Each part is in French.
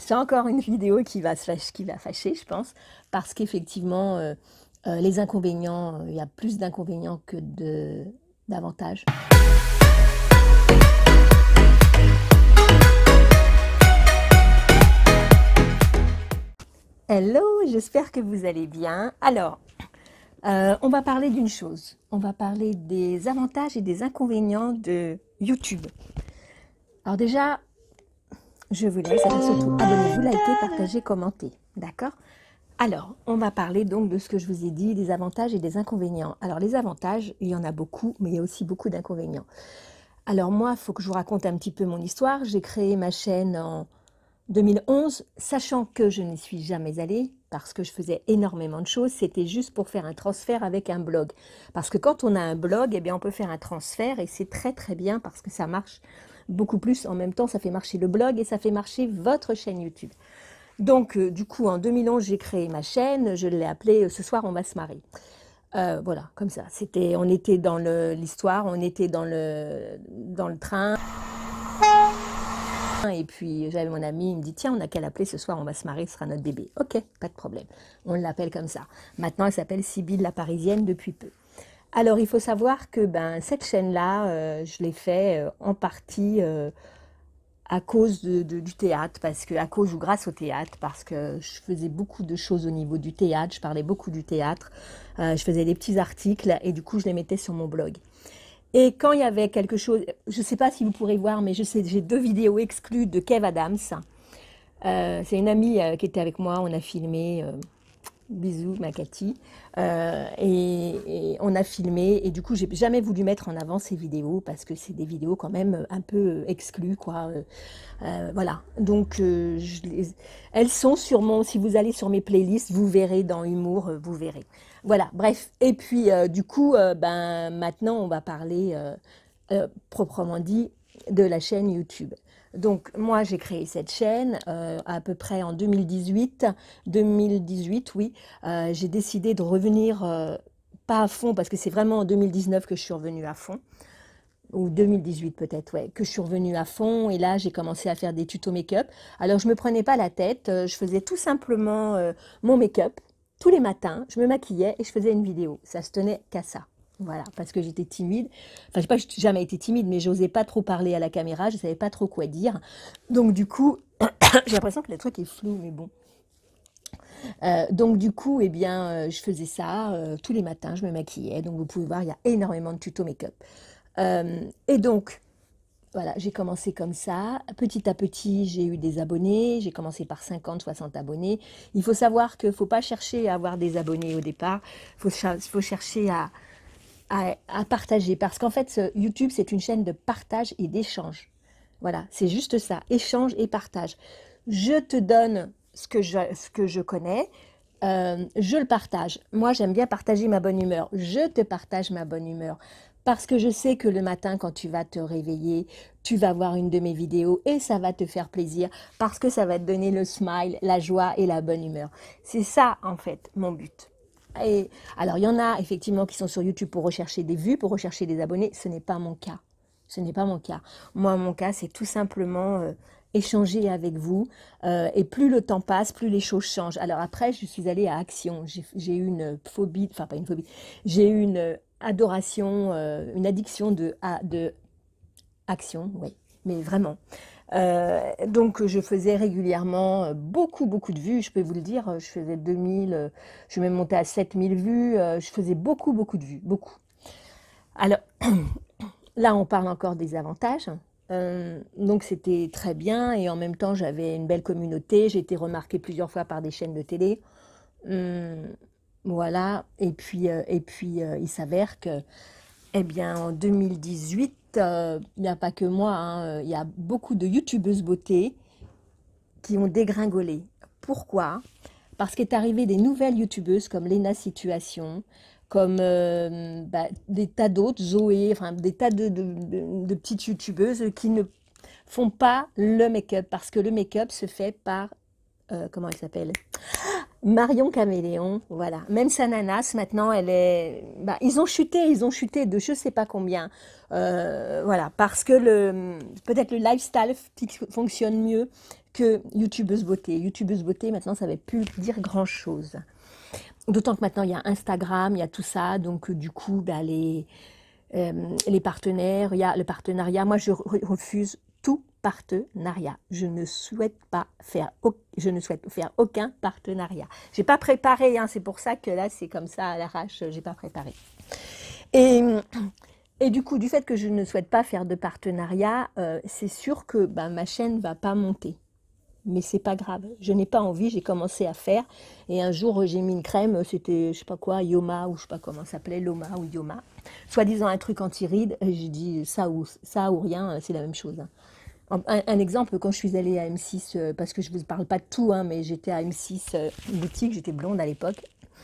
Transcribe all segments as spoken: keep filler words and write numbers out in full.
c'est encore une vidéo qui va, se fâcher, qui va fâcher, je pense, parce qu'effectivement, euh, euh, les inconvénients, il y a plus d'inconvénients que de, d'avantages. Hello, j'espère que vous allez bien. Alors, euh, on va parler d'une chose. On va parler des avantages et des inconvénients de YouTube. Alors déjà, je vous laisse, alors surtout abonnez-vous, likez, partagez, commentez, d'accord? Alors, on va parler donc de ce que je vous ai dit, des avantages et des inconvénients. Alors les avantages, il y en a beaucoup, mais il y a aussi beaucoup d'inconvénients. Alors moi, il faut que je vous raconte un petit peu mon histoire. J'ai créé ma chaîne en deux mille onze, sachant que je n'y suis jamais allée, parce que je faisais énormément de choses, c'était juste pour faire un transfert avec un blog. Parce que quand on a un blog, eh bien, on peut faire un transfert, et c'est très très bien, parce que ça marche beaucoup plus. En même temps, ça fait marcher le blog, et ça fait marcher votre chaîne YouTube. Donc, euh, du coup, en deux mille onze, j'ai créé ma chaîne, je l'ai appelée « Ce soir, on va se marier ». Euh, voilà, comme ça. C'était, on était dans l'histoire, on était dans le, dans le train. Et puis j'avais mon ami, il me dit tiens, on n'a qu'à l'appeler ce soir, on va se marier, ce sera notre bébé. Ok, pas de problème, on l'appelle comme ça. Maintenant elle s'appelle Sybille la Parisienne depuis peu. Alors il faut savoir que ben, cette chaîne-là, euh, je l'ai fait euh, en partie euh, à cause de, de, du théâtre, parce que, à cause ou grâce au théâtre, parce que je faisais beaucoup de choses au niveau du théâtre, je parlais beaucoup du théâtre, euh, je faisais des petits articles et du coup je les mettais sur mon blog. Et quand il y avait quelque chose, je ne sais pas si vous pourrez voir, mais je sais, j'ai deux vidéos exclues de Kev Adams. Euh, c'est une amie euh, qui était avec moi, on a filmé, euh, bisous ma Cathy, euh, et, et on a filmé, et du coup j'ai jamais voulu mettre en avant ces vidéos, parce que c'est des vidéos quand même un peu exclues, quoi. Euh, euh, voilà, donc euh, je les, elles sont sur mon, si vous allez sur mes playlists, vous verrez dans Humour, euh, vous verrez. Voilà, bref, et puis euh, du coup, euh, ben, maintenant on va parler euh, euh, proprement dit de la chaîne YouTube. Donc moi j'ai créé cette chaîne euh, à peu près en deux mille dix-huit, deux mille dix-huit oui, euh, j'ai décidé de revenir, euh, pas à fond parce que c'est vraiment en deux mille dix-neuf que je suis revenue à fond, ou deux mille dix-huit peut-être, ouais, que je suis revenue à fond, et là j'ai commencé à faire des tutos make-up. Alors je me prenais pas la tête, euh, je faisais tout simplement euh, mon make-up, tous les matins, je me maquillais et je faisais une vidéo, ça se tenait qu'à ça. Voilà, parce que j'étais timide. Enfin, je sais pas, j'ai jamais été timide, mais j'osais pas trop parler à la caméra, je savais pas trop quoi dire. Donc du coup, j'ai l'impression que le truc est flou, mais bon. Euh, donc du coup, eh bien, euh, je faisais ça euh, tous les matins, je me maquillais. Donc vous pouvez voir, il y a énormément de tutos make-up. Euh, et donc, voilà, j'ai commencé comme ça. Petit à petit, j'ai eu des abonnés. J'ai commencé par cinquante, soixante abonnés. Il faut savoir qu'il ne faut pas chercher à avoir des abonnés au départ. Il faut, faut chercher à, à, à partager. Parce qu'en fait, ce YouTube, c'est une chaîne de partage et d'échange. Voilà, c'est juste ça, échange et partage. Je te donne ce que je, ce que je connais. Euh, je le partage. Moi, j'aime bien partager ma bonne humeur. Je te partage ma bonne humeur. Parce que je sais que le matin, quand tu vas te réveiller, tu vas voir une de mes vidéos et ça va te faire plaisir parce que ça va te donner le smile, la joie et la bonne humeur. C'est ça, en fait, mon but. Et alors, il y en a effectivement qui sont sur YouTube pour rechercher des vues, pour rechercher des abonnés. Ce n'est pas mon cas. Ce n'est pas mon cas. Moi, mon cas, c'est tout simplement euh, échanger avec vous. Euh, et plus le temps passe, plus les choses changent. Alors après, je suis allée à Action. J'ai eu une phobie, enfin pas une phobie, j'ai eu une adoration, euh, une addiction de, à, de Action, oui, mais vraiment. Euh, donc je faisais régulièrement beaucoup beaucoup de vues, je peux vous le dire, je faisais deux mille, je suis même montée à sept mille vues, je faisais beaucoup beaucoup de vues, beaucoup. Alors là on parle encore des avantages, euh, donc c'était très bien et en même temps j'avais une belle communauté, j'ai été remarquée plusieurs fois par des chaînes de télé, hum, voilà, et puis, euh, et puis euh, il s'avère que eh bien, en deux mille dix-huit, euh, il n'y a pas que moi, hein, il y a beaucoup de youtubeuses beauté qui ont dégringolé. Pourquoi? Parce qu'est arrivé des nouvelles youtubeuses comme Lena Situation, comme euh, bah, des tas d'autres, Zoé, enfin des tas de, de, de, de petites youtubeuses qui ne font pas le make-up, parce que le make-up se fait par, euh, comment elle s'appelle? Marion Caméléon, voilà. Même sa nanasse, maintenant, elle est... Bah, ils ont chuté, ils ont chuté de je sais pas combien. Euh, voilà, parce que le peut-être le lifestyle fonctionne mieux que youtubeuse beauté. Youtubeuse beauté, maintenant, ça ne va plus dire grand-chose. D'autant que maintenant, il y a Instagram, il y a tout ça. Donc, euh, du coup, bah, les, euh, les partenaires, il y a le partenariat. Moi, je re- refuse tout partenariat. Je ne souhaite pas faire, au- je ne souhaite faire aucun partenariat. J'ai pas préparé, hein, c'est pour ça que là, c'est comme ça à l'arrache, j'ai pas préparé. Et, et du coup, du fait que je ne souhaite pas faire de partenariat, euh, c'est sûr que bah, ma chaîne va pas monter. Mais c'est pas grave, je n'ai pas envie, j'ai commencé à faire. Et un jour, j'ai mis une crème, c'était, je sais pas quoi, Yoma, ou je sais pas comment ça s'appelait, Loma ou Yoma. Soi-disant un truc anti-rides, et j'ai dit ça ou, ça ou rien, c'est la même chose. Hein. Un, un exemple, quand je suis allée à M six, euh, parce que je ne vous parle pas de tout, hein, mais j'étais à M six euh, boutique, j'étais blonde à l'époque,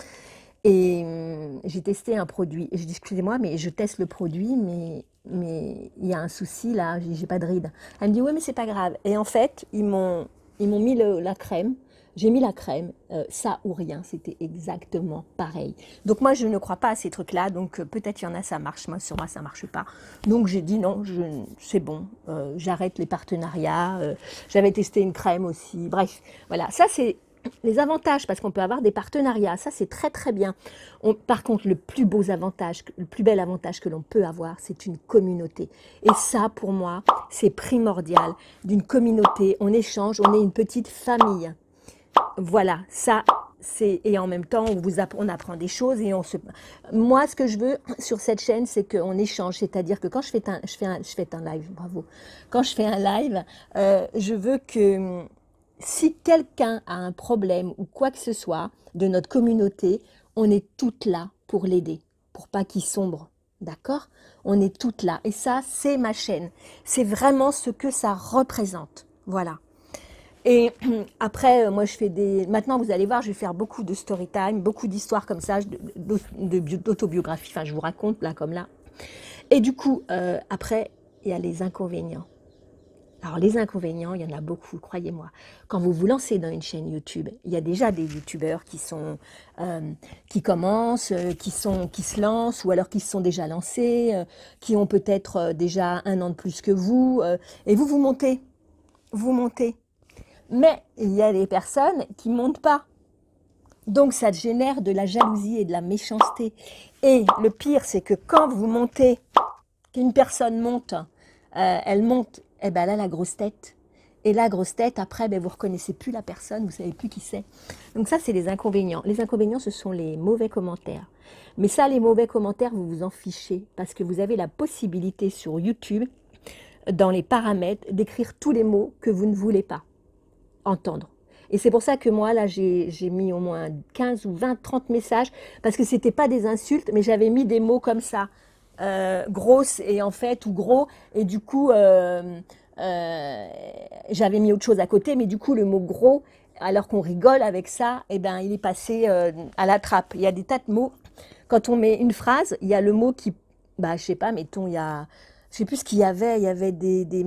et hum, j'ai testé un produit. Et je dis, excusez-moi, mais je teste le produit, mais mais il y a un souci là, j'ai j'ai pas de rides. Elle me dit, oui, mais c'est pas grave. Et en fait, ils m'ont ils m'ont mis le- la crème. J'ai mis la crème, euh, ça ou rien, c'était exactement pareil. Donc moi, je ne crois pas à ces trucs-là, donc euh, peut-être il y en a, ça marche, moi, sur moi, ça marche pas. Donc j'ai dit non, je, c'est bon, euh, j'arrête les partenariats. euh, J'avais testé une crème aussi, bref, voilà. Ça, c'est les avantages, parce qu'on peut avoir des partenariats, ça c'est très très bien. On- par contre, le plus beau avantage, le plus bel avantage que l'on peut avoir, c'est une communauté. Et ça, pour moi, c'est primordial. D'une communauté, on échange, on est une petite famille. Voilà, ça, c'est... Et en même temps, on, vous app- on apprend des choses et on se... Moi, ce que je veux sur cette chaîne, c'est qu'on échange. C'est-à-dire que quand je fais un, je fais un, je fais un live, bravo. Quand je fais un live, euh, je veux que si quelqu'un a un problème ou quoi que ce soit de notre communauté, on est toutes là pour l'aider, pour pas qu'il sombre. D'accord? On est toutes là. Et ça, c'est ma chaîne. C'est vraiment ce que ça représente. Voilà. Et après, euh, moi, je fais des... Maintenant, vous allez voir, je vais faire beaucoup de story time, beaucoup d'histoires comme ça, de- de- de- d'autobiographie. Enfin, je vous raconte là, comme là. Et du coup, euh, après, il y a les inconvénients. Alors, les inconvénients, il y en a beaucoup, croyez-moi. Quand vous vous lancez dans une chaîne YouTube, il y a déjà des youtubeurs qui sont, euh, qui commencent, euh, qui sont, qui se lancent, ou alors qui se sont déjà lancés, euh, qui ont peut-être euh, déjà un an de plus que vous, euh, et vous, vous montez, vous montez. Mais il y a des personnes qui ne montent pas. Donc ça génère de la jalousie et de la méchanceté. Et le pire, c'est que quand vous montez, qu'une personne monte, euh, elle monte, et ben elle a la grosse tête. Et la grosse tête, après, ben, vous ne reconnaissez plus la personne, vous ne savez plus qui c'est. Donc ça, c'est les inconvénients. Les inconvénients, ce sont les mauvais commentaires. Mais ça, les mauvais commentaires, vous vous en fichez. Parce que vous avez la possibilité sur YouTube, dans les paramètres, d'écrire tous les mots que vous ne voulez pas entendre. Et c'est pour ça que moi, là, j'ai mis au moins quinze ou vingt, trente messages, parce que ce n'était pas des insultes, mais j'avais mis des mots comme ça, euh, grosse et en fait, ou gros, et du coup, euh, euh, j'avais mis autre chose à côté, mais du coup, le mot gros, alors qu'on rigole avec ça, eh ben, il est passé euh, à la trappe. Il y a des tas de mots. Quand on met une phrase, il y a le mot qui, bah, je sais pas, mettons, il y a, je sais plus ce qu'il y avait, il y avait des, des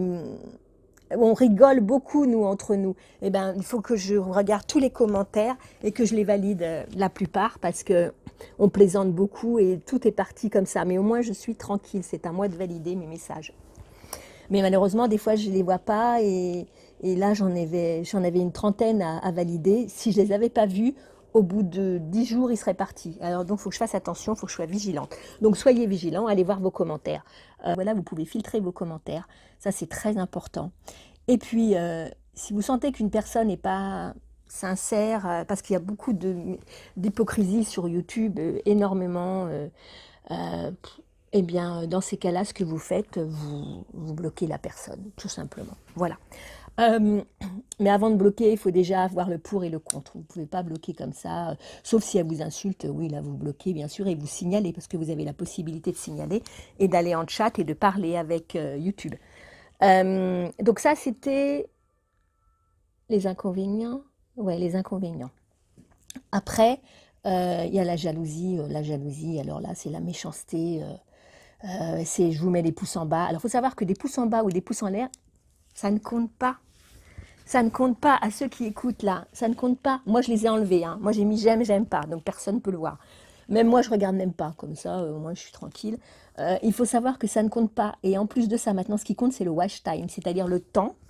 on rigole beaucoup, nous, entre nous. Eh ben, il faut que je regarde tous les commentaires et que je les valide euh, la plupart parce que on plaisante beaucoup et tout est parti comme ça. Mais au moins, je suis tranquille. C'est à moi de valider mes messages. Mais malheureusement, des fois, je ne les vois pas et, et là, j'en avais, j'en avais une trentaine à, à valider. Si je ne les avais pas vus, au bout de dix jours, ils seraient partis. Alors donc, il faut que je fasse attention, il faut que je sois vigilante. Donc, soyez vigilants, allez voir vos commentaires. Euh, voilà, vous pouvez filtrer vos commentaires. Ça, c'est très important. Et puis, euh, si vous sentez qu'une personne n'est pas sincère, euh, parce qu'il y a beaucoup d'hypocrisie sur YouTube, euh, énormément, euh, euh, eh bien, dans ces cas-là, ce que vous faites, vous, vous bloquez la personne, tout simplement. Voilà. Euh, mais avant de bloquer, il faut déjà avoir le pour et le contre. Vous ne pouvez pas bloquer comme ça, euh, sauf si elle vous insulte. Oui, là, vous bloquez, bien sûr, et vous signalez, parce que vous avez la possibilité de signaler et d'aller en chat et de parler avec euh, YouTube. Euh, donc ça, c'était les inconvénients. Ouais, les inconvénients. Après, euh, il y a la jalousie. Euh, la jalousie, alors là, c'est la méchanceté. Euh, euh, c'est je vous mets des pouces en bas. Alors, il faut savoir que des pouces en bas ou des pouces en l'air, ça ne compte pas. Ça ne compte pas à ceux qui écoutent là. Ça ne compte pas. Moi, je les ai enlevés. Hein. Moi, j'ai mis j'aime, j'aime pas. Donc, personne ne peut le voir. Même moi, je regarde même pas. Comme ça, euh, moi, je suis tranquille. Euh, il faut savoir que ça ne compte pas. Et en plus de ça, maintenant, ce qui compte, c'est le watch time. C'est-à-dire le temps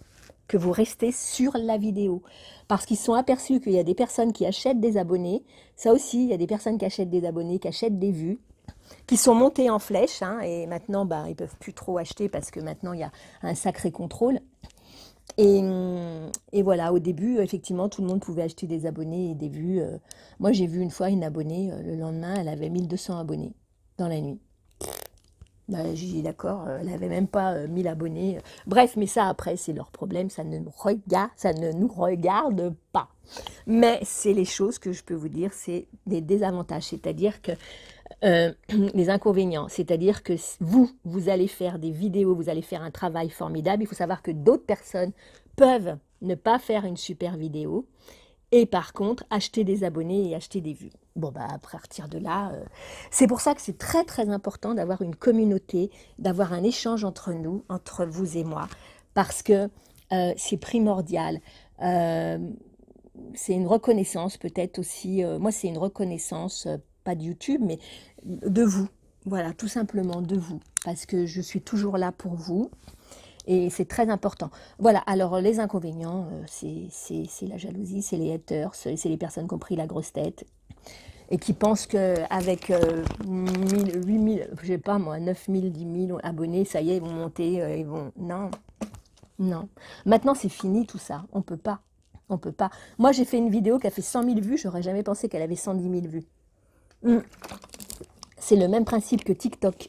que vous restez sur la vidéo. Parce qu'ils se sont aperçus qu'il y a des personnes qui achètent des abonnés. Ça aussi, il y a des personnes qui achètent des abonnés, qui achètent des vues, qui sont montées en flèche. Hein, et maintenant, bah, ils ne peuvent plus trop acheter parce que maintenant, il y a un sacré contrôle. Et, et voilà, au début, effectivement, tout le monde pouvait acheter des abonnés et des vues. Euh, moi, j'ai vu une fois une abonnée, euh, le lendemain, elle avait mille deux cents abonnés dans la nuit. Ben, j'ai dit d'accord, elle n'avait même pas euh, mille abonnés. Bref, mais ça, après, c'est leur problème, ça ne, nous regarde, ça ne nous regarde pas. Mais c'est les choses que je peux vous dire, c'est des désavantages, c'est-à-dire que euh, les inconvénients, c'est-à-dire que vous, vous allez faire des vidéos, vous allez faire un travail formidable. Il faut savoir que d'autres personnes peuvent ne pas faire une super vidéo et par contre acheter des abonnés et acheter des vues. Bon, bah, à partir de là, euh, c'est pour ça que c'est très très important d'avoir une communauté, d'avoir un échange entre nous, entre vous et moi, parce que euh, c'est primordial. Euh, c'est une reconnaissance peut-être aussi, euh, moi c'est une reconnaissance, euh, pas de YouTube, mais de vous. Voilà, tout simplement de vous, parce que je suis toujours là pour vous. Et c'est très important. Voilà, alors les inconvénients, euh, c'est la jalousie, c'est les haters, c'est les personnes qui ont pris la grosse tête et qui pensent qu'avec euh, huit mille, je sais pas moi, neuf mille, dix mille abonnés, ça y est, ils vont monter, euh, ils vont... Non, non. Maintenant, c'est fini tout ça, on peut pas, on peut pas. Moi, j'ai fait une vidéo qui a fait cent mille vues, j'aurais jamais pensé qu'elle avait cent dix mille vues. Mm. C'est le même principe que TikTok.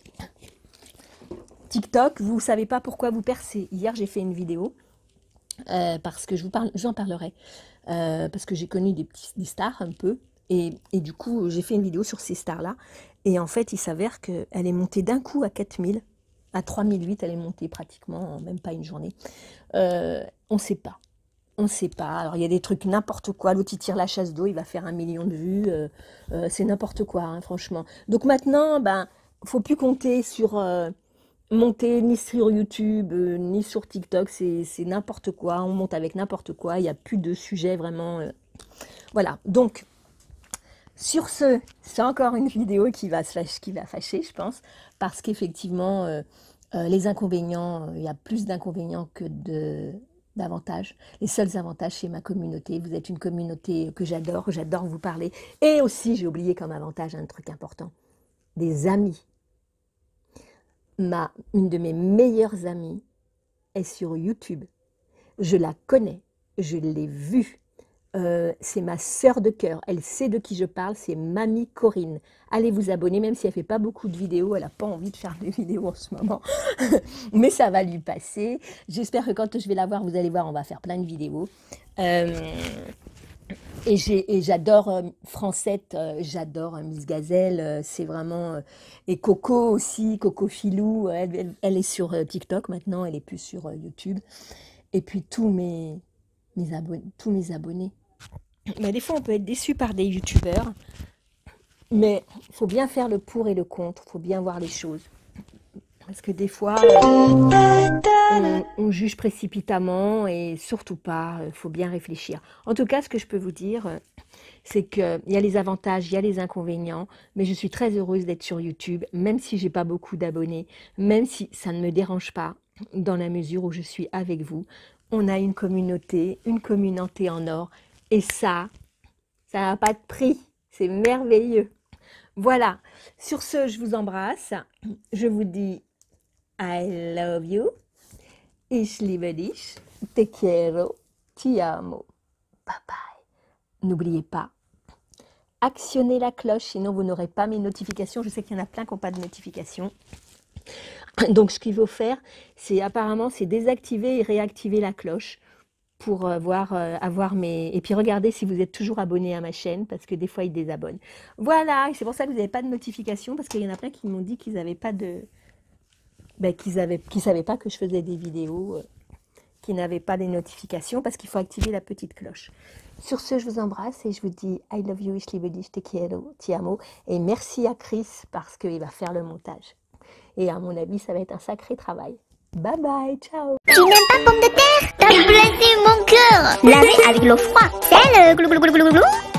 TikTok, vous ne savez pas pourquoi vous percez. Hier, j'ai fait une vidéo, euh, parce que je vous parle, j'en parlerai, euh, parce que j'ai connu des, petits, des stars un peu, et, et du coup, j'ai fait une vidéo sur ces stars-là, et en fait, il s'avère qu'elle est montée d'un coup à quatre mille, à trois mille huit, elle est montée pratiquement, en même pas une journée. Euh, on ne sait pas. On ne sait pas. Alors, il y a des trucs n'importe quoi. L'autre, il tire la chasse d'eau, il va faire un million de vues. Euh, euh, c'est n'importe quoi, hein, franchement. Donc maintenant, ben, il ne faut plus compter sur... Euh, monter ni sur YouTube, euh, ni sur TikTok, c'est n'importe quoi, on monte avec n'importe quoi, il n'y a plus de sujet vraiment. Euh, voilà, donc, sur ce, c'est encore une vidéo qui va, qui va fâcher, je pense, parce qu'effectivement, euh, euh, les inconvénients, euh, il y a plus d'inconvénients que de d'avantages. Les seuls avantages, c'est ma communauté. Vous êtes une communauté que j'adore, j'adore vous parler. Et aussi, j'ai oublié comme avantage un truc important, des amis. Ma, une de mes meilleures amies est sur YouTube. Je la connais, je l'ai vue. Euh, c'est ma sœur de cœur. Elle sait de qui je parle, c'est Mamie Corinne. Allez vous abonner, même si elle ne fait pas beaucoup de vidéos. Elle n'a pas envie de faire des vidéos en ce moment. Mais ça va lui passer. J'espère que quand je vais la voir, vous allez voir, on va faire plein de vidéos. Euh, Et j'adore euh, Francette, euh, j'adore euh, Miss Gazelle, euh, c'est vraiment... Euh, et Coco aussi, Coco Filou, elle, elle, elle est sur euh, TikTok maintenant, elle est plus sur euh, YouTube. Et puis tous mes, mes abonnés, tous mes abonnés. Mais des fois, on peut être déçu par des youtubeurs, mais il faut bien faire le pour et le contre, il faut bien voir les choses. Parce que des fois, euh, on, on juge précipitamment et surtout pas, il faut bien réfléchir. En tout cas, ce que je peux vous dire, c'est qu'il y a les avantages, il y a les inconvénients, mais je suis très heureuse d'être sur YouTube, même si j'ai pas beaucoup d'abonnés, même si ça ne me dérange pas, dans la mesure où je suis avec vous. On a une communauté, une communauté en or, et ça, ça n'a pas de prix, c'est merveilleux. Voilà, sur ce, je vous embrasse, je vous dis I love you, ich liebe dich, te quiero, ti amo, bye bye. N'oubliez pas, actionnez la cloche, sinon vous n'aurez pas mes notifications. Je sais qu'il y en a plein qui n'ont pas de notifications. Donc ce qu'il faut faire, c'est apparemment, c'est désactiver et réactiver la cloche pour euh, voir, euh, avoir mes... Et puis regardez si vous êtes toujours abonné à ma chaîne, parce que des fois ils désabonnent. Voilà, c'est pour ça que vous n'avez pas de notifications, parce qu'il y en a plein qui m'ont dit qu'ils n'avaient pas de... Ben, qu'ils ne qu'ils savaient pas que je faisais des vidéos, euh, qui n'avaient pas les notifications, parce qu'il faut activer la petite cloche. Sur ce, je vous embrasse et je vous dis I love you, ich liebe dich, te quiero, ti amo. Et merci à Chris, parce qu'il va faire le montage. Et à mon avis, ça va être un sacré travail. Bye bye, ciao. Tu n'aimes pas pomme de terre? T'as blessé mon cœur. Laver avec l'eau froide. C'est le glou glou glou glou glou.